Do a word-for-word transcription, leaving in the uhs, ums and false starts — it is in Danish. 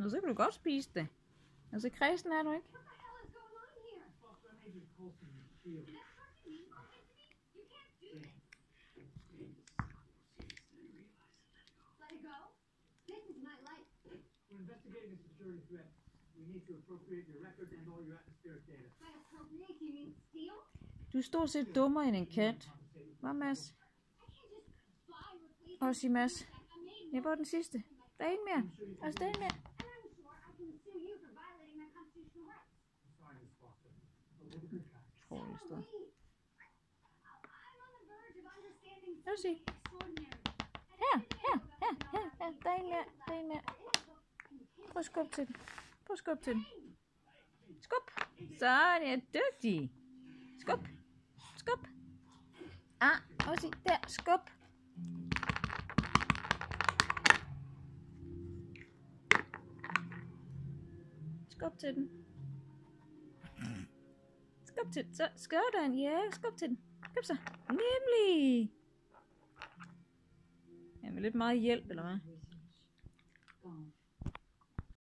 Nå, så kan du godt spise det. Og så kredsen er du ikke. Du er stort set dummere end en kat. Hvad, Mads? Og sig Mads. Ja, hvor er den sidste? Der er en mere. Altså, der er en mere. Forreste. Lad os se. Her, her, her, her, her. Der er en mere, der er en mere. Prøv at skubbe til den. Prøv at skubbe til den. Skub. Så er det dygtig. Skub. Skub. Ah, også der. Skub. Skub til den. Skub til den. Så sådan. Ja, skub til den. Kom så. Nemlig. Jamen lidt meget hjælp, eller hvad?